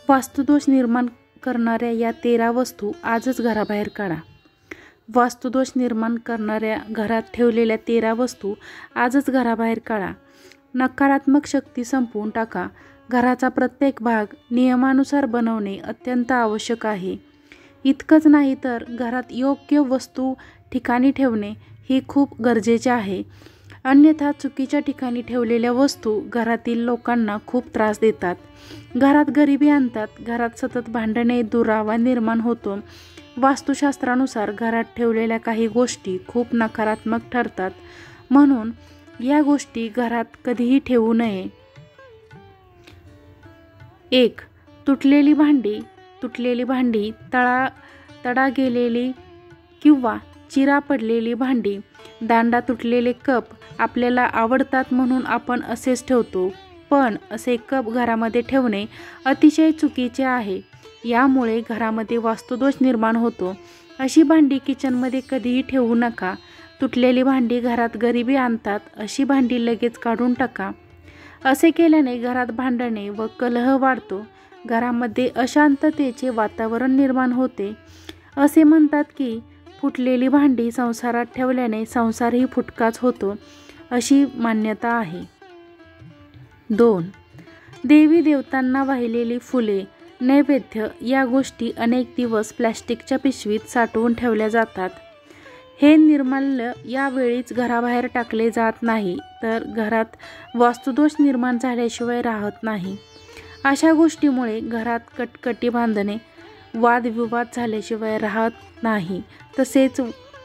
वास्तुदोष निर्माण करणाऱ्या या 13 वस्तू आजच घराबाहेर काढा. वास्तुदोष निर्माण करणाऱ्या घरात ठेवलेल्या 13 वस्तू आजच घराबाहेर काढा. नकारात्मक शक्ती संपवून टाका. घराचा प्रत्येक भाग नियमानुसार बनवणे अत्यंत आवश्यक आहे. इतकंच नाही तर घरात योग्य वस्तू ठिकाणी ठेवणे ही खूप गरजेचे आहे. अन्यथा चुकीच्या ठिकाणी ठेवलेल्या वस्तू घरातील लोकांना खूप त्रास देतात, घरात गरिबी आणतात, घरात सतत भांडणे, दुरावा निर्माण होतो. वास्तुशास्त्रानुसार घरात ठेवलेल्या काही गोष्टी खूप नकारात्मक ठरतात, म्हणून या गोष्टी घरात कधीही ठेवू नये. 1. तुटलेली भांडी. तुटलेली भांडी, तडा गेलेली किंवा चिरा पडलेली भांडी, दांडा तुटलेले कप आपल्याला आवडतात म्हणून आपण असेच ठेवतो, पण असे कप घरामध्ये ठेवणे अतिशय चुकीचे आहे. यामुळे घरामध्ये वास्तुदोष निर्माण होतो. अशी भांडी किचनमध्ये कधीही ठेवू नका. तुटलेली भांडी घरात गरिबी आणतात. अशी भांडी लगेच काढून टाका. असे केल्याने घरात भांडणे व कलह वाढतो. घरामध्ये अशांततेचे वातावरण निर्माण होते. असे म्हणतात की फुटलेली भांडी संसारात ठेवल्याने संसारही फुटकाच होतो, अशी मान्यता आहे. 2. देवी देवतांना वाहिलेली फुले, नैवेद्य या गोष्टी अनेक दिवस प्लॅस्टिकच्या पिशवीत साठवून ठेवल्या जातात. हे निर्माल्य यावेळीच घराबाहेर टाकले जात नाही, तर घरात वास्तुदोष निर्माण झाल्याशिवाय राहत नाही. अशा गोष्टीमुळे घरात कटकटी बांधणे, वादविवाद झाल्याशिवाय राहत नाही. तसेच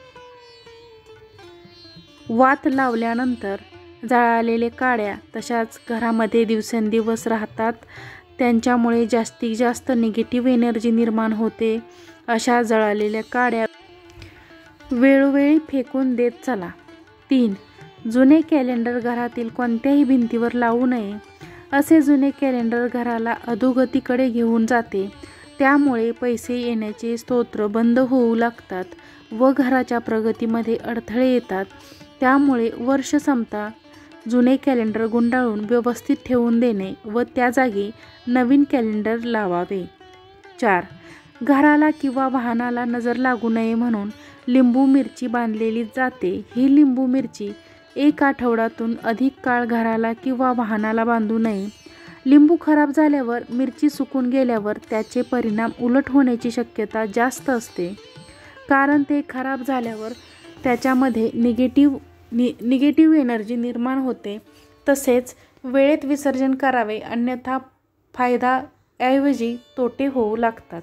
वात लावल्यानंतर जळालेल्या काड्या तशाच घरामध्ये दिवसेंदिवस राहतात. त्यांच्यामुळे जास्तीत जास्त निगेटिव्ह एनर्जी निर्माण होते. अशा जळालेल्या काड्या वेळोवेळी फेकून देत चला. 3. जुने कॅलेंडर घरातील कोणत्याही भिंतीवर लावू नये. असे जुने कॅलेंडर घराला अधोगतीकडे घेऊन जाते. त्यामुळे पैसे येण्याचे स्तोत्र बंद होऊ लागतात व घराच्या प्रगतीमध्ये अडथळे येतात. त्यामुळे वर्ष संपता जुने कॅलेंडर गुंडाळून व्यवस्थित ठेवून देणे व त्या जागी नवीन कॅलेंडर लावावे. 4. घराला किंवा वाहनाला नजर लागू नये म्हणून लिंबू मिरची बांधलेली जाते. ही लिंबू मिरची 1 आठवड्यातून अधिक काळ घराला किंवा वाहनाला बांधू नये. लिंबू खराब झाल्यावर, मिरची सुकून गेल्यावर त्याचे परिणाम उलट होण्याची शक्यता जास्त असते, कारण ते खराब झाल्यावर त्याच्यामध्ये निगेटिव्ह एनर्जी निर्माण होते. तसेच वेळेत विसर्जन करावे, अन्यथा फायद्याऐवजी तोटे होऊ लागतात.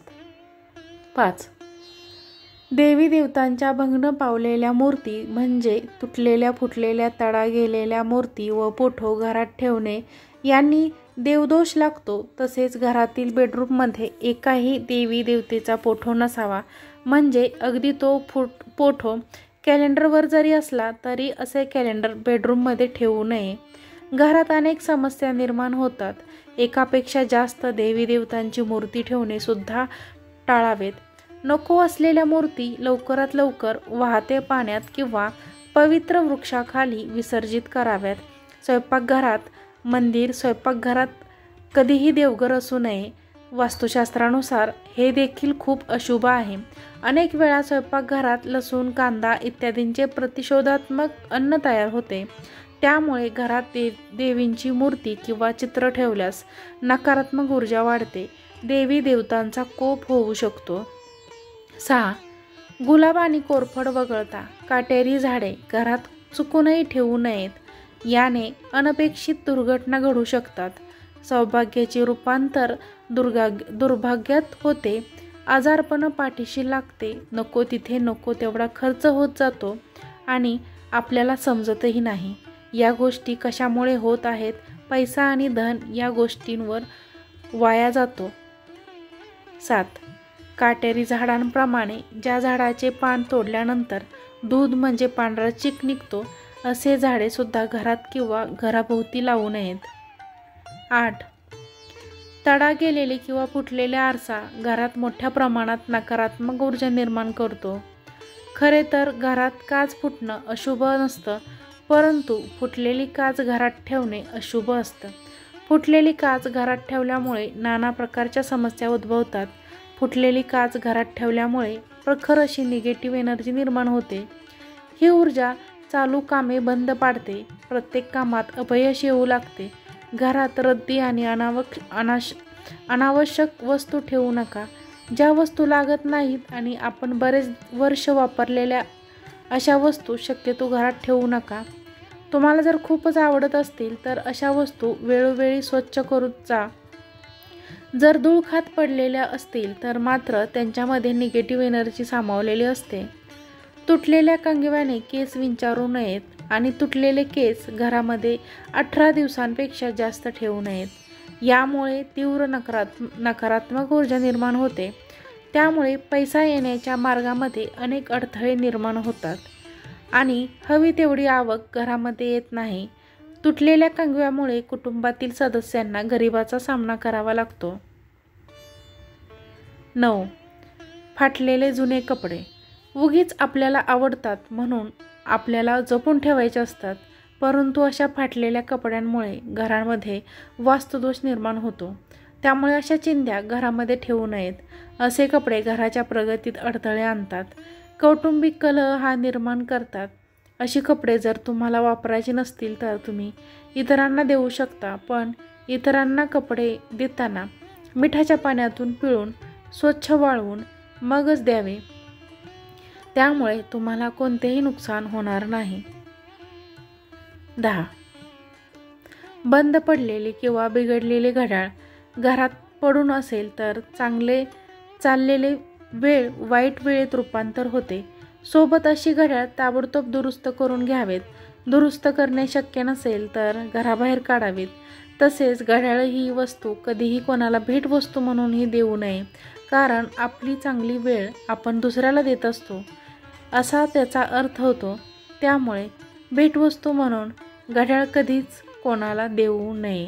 5. देवी देवतांच्या भग्न पावलेल्या मूर्ती म्हणजे तुटलेल्या, फुटलेल्या, तडा गेलेल्या मूर्ती व फोटो घरात ठेवणे यांनी देवदोष लागतो. तसेच घरातील बेडरूममध्ये एकाही देवी देवतेचा फोटो नसावा. म्हणजे अगदी तो फोटो कॅलेंडरवर जरी असला तरी असे कॅलेंडर बेडरूममध्ये ठेवू नये. घरात अनेक समस्या निर्माण होतात. एकापेक्षा जास्त देवी देवतांची मूर्ती ठेवणे सुद्धा टाळावेत. नको असलेल्या मूर्ती लवकरात लवकर वाहत्या पाण्यात किंवा पवित्र वृक्षाखाली विसर्जित कराव्यात. स्वयंपाकघरात, मंदिर, स्वयंपाकघरात कधीही देवघर असू नये. वास्तुशास्त्रानुसार हे देखील खूप अशुभ आहे. अनेक वेळा स्वयंपाकघरात लसूण, कांदा इत्यादींचे प्रतिशोधात्मक अन्न तयार होते. त्यामुळे घरात देवींची मूर्ती किंवा चित्र ठेवल्यास नकारात्मक ऊर्जा वाढते. देवी देवतांचा कोप होऊ शकतो. 6. गुलाब आणि कोरफड वगळता काटेरी झाडे घरात चुकूनही ठेवू नयेत. याने अनपेक्षित दुर्घटना घडू शकतात. सौभाग्याचे रूपांतर दुर्भाग्यात होते. आजारपण पाठीशी लागते. नको तिथे नको तेवढा खर्च होत जातो आणि आपल्याला समजतही नाही या गोष्टी कशामुळे होत आहेत. पैसा आणि धन या गोष्टींवर वाया जातो. 7. काटेरी झाडांप्रमाणे ज्या झाडाचे पान तोडल्यानंतर दूध म्हणजे पांढरा चिक निघतो, असे झाडे सुद्धा घरात किंवा घराभोवती लावू नयेत. 8. तडा गेलेले किंवा फुटलेले आरसा घरात मोठ्या प्रमाणात नकारात्मक ऊर्जा निर्माण करतो. खरे तर घरात काच फुटणं अशुभ नसतं, परंतु फुटलेली काच घरात ठेवणे अशुभ असतं. फुटलेली काच घरात ठेवल्यामुळे नाना प्रकारच्या समस्या उद्भवतात. फुटलेली काच घरात ठेवल्यामुळे प्रखर अशी निगेटिव्ह एनर्जी निर्माण होते. ही ऊर्जा चालू कामे बंद पाडते. प्रत्येक कामात अपयश येऊ लागते. घरात रद्दी आणि अनावश्यक वस्तू ठेवू नका. ज्या वस्तू लागत नाहीत आणि आपण बरेच वर्ष वापरलेल्या अशा वस्तू शक्यतो घरात ठेवू नका. तुम्हाला जर खूपच आवडत असतील तर अशा वस्तू वेळोवेळी स्वच्छ करून जा. जर धूळखात पडलेल्या असतील तर मात्र त्यांच्यामध्ये निगेटिव्ह एनर्जी सामावलेली असते. तुटलेल्या कंगव्याने केस विंचारू नयेत आणि तुटलेले केस घरामध्ये 18 दिवसांपेक्षा जास्त ठेवू नयेत. यामुळे तीव्र नकारात्मक ऊर्जा निर्माण होते. त्यामुळे पैसा येण्याच्या मार्गामध्ये अनेक अडथळे निर्माण होतात आणि हवी तेवढी आवक घरामध्ये येत नाही. तुटलेल्या कंगव्यामुळे कुटुंबातील सदस्यांना गरिबीचा सामना करावा लागतो. 9. फाटलेले जुने कपडे. उगीच आपल्याला आवडतात म्हणून आपल्याला जपून ठेवायचे असतात, परंतु अशा फाटलेल्या कपड्यांमुळे घरामध्ये वास्तुदोष निर्माण होतो. त्यामुळे अशा चिंध्या घरामध्ये ठेवू नयेत. असे कपडे घराच्या प्रगतीत अडथळे आणतात. कौटुंबिक कलह हा निर्माण करतात. अशी कपडे जर तुम्हाला वापरायची नसतील तर तुम्ही इतरांना देऊ शकता, पण इतरांना कपडे देताना मिठाच्या पाण्यातून पिळून स्वच्छ वाळवून मगच द्यावे. त्यामुळे तुम्हाला कोणतेही नुकसान होणार नाही. 10. बंद पडलेले किंवा बिघडलेले घड्याळ घरात पडून असेल तर चांगले चाललेले वेळ वाईट वेळेत रूपांतर होते. सोबत अशी घड्याळ ताबडतोब दुरुस्त करून घ्यावेत. दुरुस्त करणे शक्य नसेल तर घराबाहेर काढावीत. तसेच घड्याळ ही वस्तू कधीही कोणाला भेटवस्तू म्हणूनही देऊ नये, कारण आपली चांगली वेळ आपण दुसऱ्याला देत असतो असा त्याचा अर्थ होतो. त्यामुळे भेटवस्तू म्हणून घड्याळ कधीच कोणाला देऊ नये.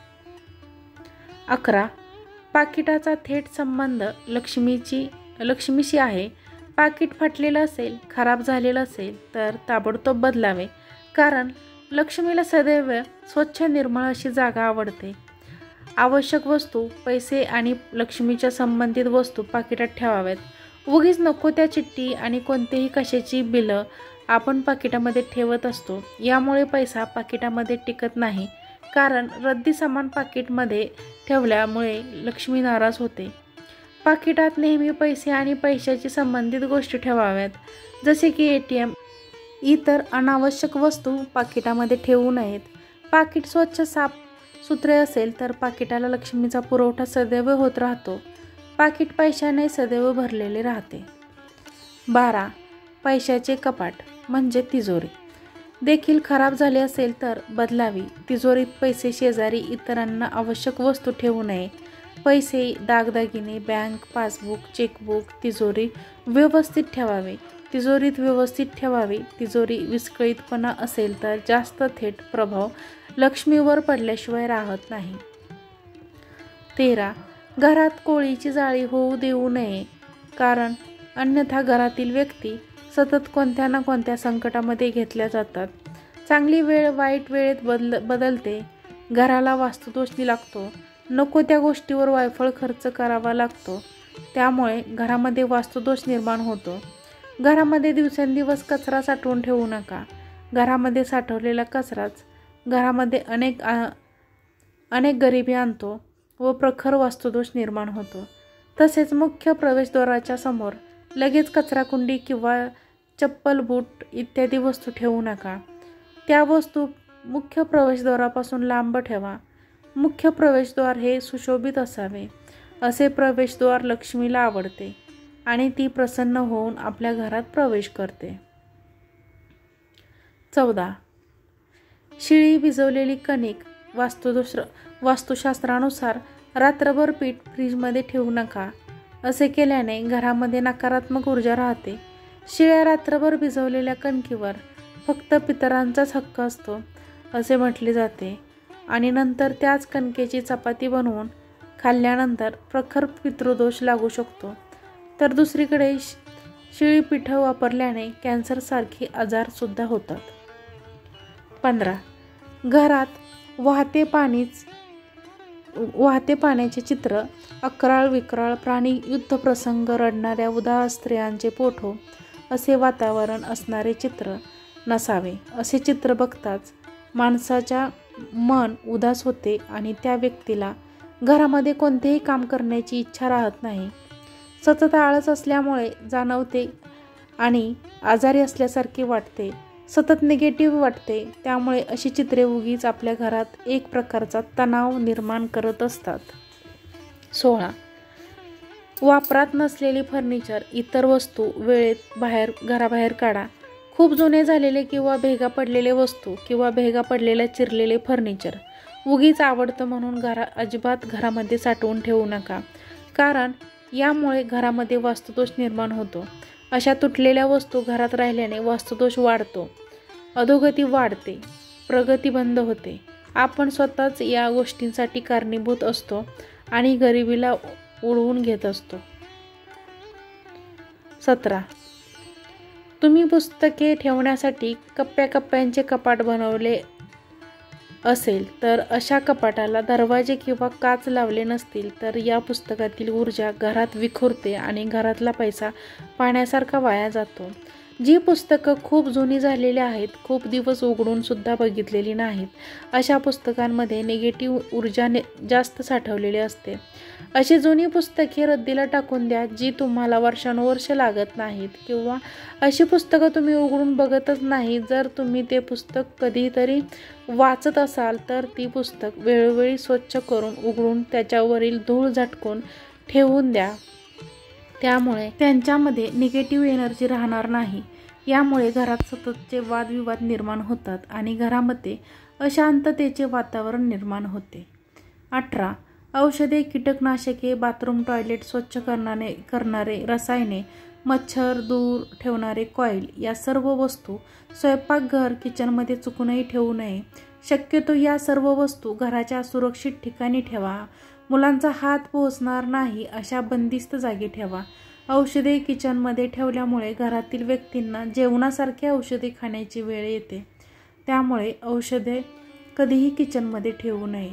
11. पाकिटाचा थेट संबंध लक्ष्मीशी आहे. पाकिट फाटलेलं असेल, खराब झालेलं असेल तर ताबडतोब बदलावे, कारण लक्ष्मीला सदैव स्वच्छ निर्मळ अशी जागा आवडते. आवश्यक वस्तू, पैसे आणि लक्ष्मीच्या संबंधित वस्तू पाकिटात ठेवाव्यात. उगीच नको त्या चिठ्ठी आणि कोणतेही कशाची बिलं आपण पाकिटामध्ये ठेवत असतो. यामुळे पैसा पाकिटामध्ये टिकत नाही, कारण रद्दी सामान पाकिटमध्ये ठेवल्यामुळे लक्ष्मी नाराज होते. पाकिटात नेहमी पैसे आणि पैशाची संबंधित गोष्टी ठेवाव्यात, जसे की ATM. इतर अनावश्यक वस्तू पाकिटामध्ये ठेवू नयेत. पाकिट स्वच्छ साफ सुथरे असेल तर पाकिटाला लक्ष्मीचा पुरवठा सदैव होत राहतो. पाकिट पैशाने सदैव भरलेले राहते. 12. पैशाचे कपाट म्हणजे तिजोरी देखील खराब झाले असेल तर बदलावी. तिजोरीत पैसे शेजारी इतरांना आवश्यक वस्तू ठेवू नये. पैसे, दागदागिने, बँक पासबुक, चेकबुक तिजोरी व्यवस्थित ठेवावे. तिजोरीत व्यवस्थित ठेवावे. तिजोरी विस्कळीतपणा असेल तर जास्त थेट प्रभाव लक्ष्मीवर पडल्याशिवाय राहत नाही. 13. घरात कोळीची जाळी होऊ देऊ नये, कारण अन्यथा घरातील व्यक्ती सतत कोणत्या ना कोणत्या संकटामध्ये घेतल्या जातात. चांगली वेळ वाईट वेळेत बदलते. घराला वास्तुदोष लागतो. नको त्या गोष्टीवर वायफळ खर्च करावा लागतो. त्यामुळे घरामध्ये वास्तुदोष निर्माण होतो. घरामध्ये दिवसेंदिवस कचरा साठवून ठेवू नका. घरामध्ये साठवलेला कचराच घरामध्ये अनेक गरिबी आणतो व प्रखर वास्तुदोष निर्माण होतो. तसेच मुख्य प्रवेशद्वाराच्या समोर लगेच कचराकुंडी किंवा चप्पल, बूट इत्यादी वस्तू ठेवू नका. त्या वस्तू मुख्य प्रवेशद्वारापासून लांब ठेवा. मुख्य प्रवेशद्वार हे सुशोभित असावे. असे प्रवेशद्वार लक्ष्मीला आवडते आणि ती प्रसन्न होऊन आपल्या घरात प्रवेश करते. 14. शिळी भिजवलेली कणिक वास्तुशास्त्रानुसार रात्रभर पीठ फ्रीजमध्ये ठेवू नका. असे केल्याने घरामध्ये नकारात्मक ऊर्जा राहते. शिळ्या रात्रभर भिजवलेल्या कणकीवर फक्त पितरांचाच हक्क असतो असे म्हटले जाते आणि नंतर त्याच कणकेची चपाती बनवून खाल्ल्यानंतर प्रखर पितृदोष लागू शकतो. तर दुसरीकडे शिळी पिठं वापरल्याने कॅन्सरसारखे आजारसुद्धा होतात. 15. घरात वाहते पाणीच वाहते पाण्याचे चित्र, अक्राळ विक्राळ प्राणी, युद्धप्रसंग, रडणाऱ्या उदास स्त्रियांचे फोटो असे वातावरण असणारे चित्र नसावे. असे चित्र बघताच माणसाच्या मन उदास होते आणि त्या व्यक्तीला घरामध्ये कोणतेही काम करण्याची इच्छा राहत नाही. सतत आळस असल्यामुळे जाणवते आणि आजारी असल्यासारखे वाटते. सतत निगेटिव्ह वाटते. त्यामुळे अशी चित्रे उगीच आपल्या घरात एक प्रकारचा तणाव निर्माण करत असतात. 16. वापरात नसलेली फर्निचर, इतर वस्तू वेळेत घराबाहेर काढा. खूप जुने झालेले किंवा भेगा पडलेले वस्तू किंवा भेगा पडलेल्या चिरलेले फर्निचर उगीच आवडतं म्हणून अजिबात घरामध्ये साठवून ठेवू नका, कारण यामुळे घरामध्ये वास्तुदोष निर्माण होतो. अशा तुटलेल्या वस्तू घरात राहिल्याने वास्तुदोष वाढतो, अधोगती वाढते, प्रगती बंद होते. आपण स्वतःच या गोष्टींसाठी कारणीभूत असतो आणि गरिबीला उडवून घेत असतो. 17. तुम्ही पुस्तके ठेवण्यासाठी कप्प्याकप्प्यांचे कपाट बनवले असेल तर अशा कपाटाला दरवाजे किंवा काच लावले नसतील तर या पुस्तकातील ऊर्जा घरात विखुरते आणि घरातला पैसा पाण्यासारखा वाया जातो. जी पुस्तकं खूप जुनी झालेली आहेत, खूप दिवस उघडून सुद्धा बघितलेली नाहीत, अशा पुस्तकांमध्ये निगेटिव्ह ऊर्जा जास्त साठवलेली असते. अशी जुनी पुस्तके रद्दीला टाकून द्या जी तुम्हाला वर्षानुवर्ष लागत नाहीत, किंवा अशी पुस्तकं तुम्ही उघडून बघतच नाही. जर तुम्ही ते पुस्तक कधीतरी वाचत असाल तर ती पुस्तक वेळोवेळी स्वच्छ करून उघडून त्याच्यावरील धूळ झटकून ठेवून द्या. त्यामुळे त्यांच्यामध्ये निगेटिव्ह एनर्जी राहणार नाही. यामुळे घरात सततचे वादविवाद निर्माण होतात आणि घरामध्ये अशांततेचे वातावरण निर्माण होते. 18. औषधे, कीटकनाशके, बाथरूम टॉयलेट स्वच्छ करणारे रसायने, मच्छर दूर ठेवणारे कॉईल या सर्व वस्तू स्वयंपाकघर किचनमध्ये चुकूनही ठेवू नये. शक्यतो या सर्व वस्तू घराच्या सुरक्षित ठिकाणी ठेवा. मुलांचा हात पोहोचणार नाही अशा बंदिस्त जागी ठेवा. औषधे किचनमध्ये ठेवल्यामुळे घरातील व्यक्तींना जेवणासारखे औषधे खाण्याची वेळ येते. त्यामुळे औषधे कधीही किचनमध्ये ठेवू नये.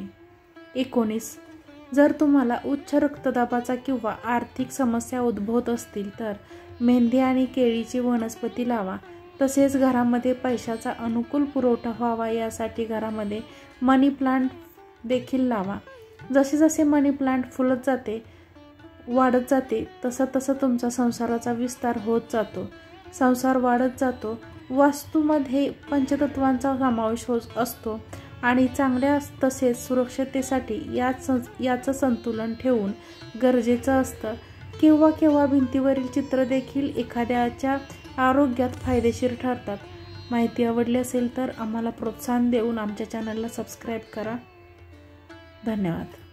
19. जर तुम्हाला उच्च रक्तदाबाचा किंवा आर्थिक समस्या उद्भवत असतील तर मेहंदी आणि केळीची वनस्पती लावा. तसेच घरामध्ये पैशाचा अनुकूल पुरवठा व्हावा यासाठी घरामध्ये मनी प्लांट देखील लावा. जसे जसे मनी प्लांट फुलत जाते, वाढत जाते, तसं तुमचा संसाराचा विस्तार होत जातो, संसार वाढत जातो. वास्तूमध्ये पंचतत्वांचा समावेश असतो आणि चांगल्या तसेच सुरक्षिततेसाठी याचं संतुलन ठेवून गरजेचं असतं. केव्हा भिंतीवरील चित्र देखील एखाद्याच्या आरोग्यात फायदेशीर ठरतात. माहिती आवडली असेल तर आम्हाला प्रोत्साहन देऊन आमच्या चॅनलला सबस्क्राईब करा. धन्यवाद.